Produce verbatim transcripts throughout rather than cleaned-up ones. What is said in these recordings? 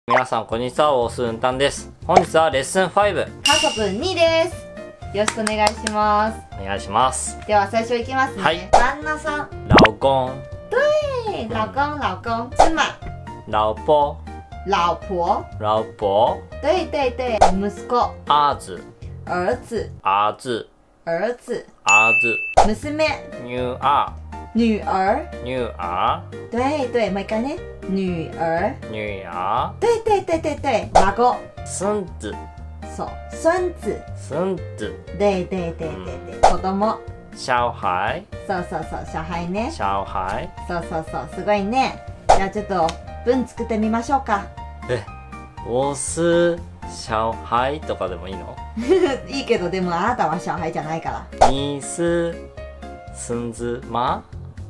皆さんこんにちは、オースウンタンです。本日はレッスンファイブ。 韓国にです。よろしくお願いします。 お願いします。 では最初いきますね。 はい。 旦那さん。 老公。 对，老公老公。妻。 老婆。 老婆。 老婆。 对对对。息子。 兒子。 兒子。 兒子。 兒子。 兒子。 娘。 女兒。 女兒。 女兒。 对对，もう一回ね。女兒。 女兒。 对对对对对。孫。 孫子。 そう。孫子。 孫子。 对对对对对。子供。 小孩。 そうそうそう。小孩ね。 小孩。 そうそうそう。すごいね。じゃあちょっと文作ってみましょうか。 え、オス小孩とかでもいいの？ いいけど、でもあなたは小孩じゃないから。 にす孙子ま。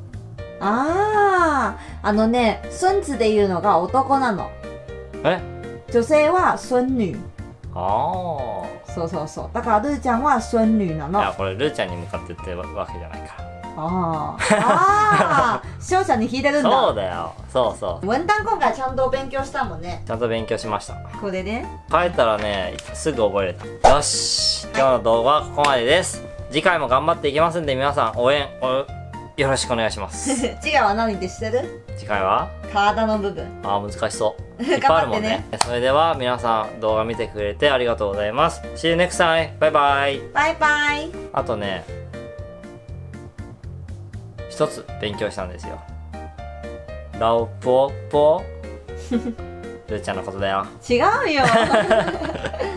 ああ、あのね、孫子で言うのが男なの。 え？ 女性は孫女。 ああ。 そうそうそう。だからルーちゃんは孫女なの。 いや、これルーちゃんに向かって言ってるわけじゃないから。 ああ。ああ。視聴者に聞いてるんだ。 そうだよ。そうそう。 文旦今回ちゃんと勉強したもんね。 ちゃんと勉強しました。 これね。 書いたらね、すぐ覚えれた。よし。今日の動画はここまでです。次回も頑張っていきますんで、皆さん応援およろしくお願いします。 次回は何って知ってる？ 次回は体の部分。 ああ、難しそう。いっぱいあるもんね。それでは皆さん動画見てくれてありがとうございます。See you next time! バイバイ。 バイバイ。 あとね、一つ勉強したんですよ。ラオポポルーちゃんのことだよ。 違うよ。